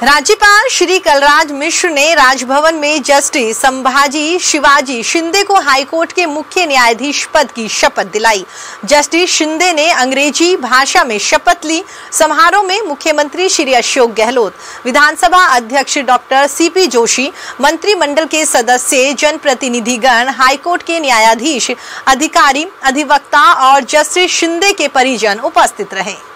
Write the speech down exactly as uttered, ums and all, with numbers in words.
राज्यपाल श्री कलराज मिश्र ने राजभवन में जस्टिस संभाजी शिवाजी शिंदे को हाईकोर्ट के मुख्य न्यायाधीश पद की शपथ दिलाई। जस्टिस शिंदे ने अंग्रेजी भाषा में शपथ ली। समारोह में मुख्यमंत्री श्री अशोक गहलोत, विधानसभा अध्यक्ष डॉक्टर सीपी जोशी, मंत्रिमंडल के सदस्य, जनप्रतिनिधिगण, हाईकोर्ट के न्यायाधीश, अधिकारी, अधिवक्ता और जस्टिस शिंदे के परिजन उपस्थित रहे।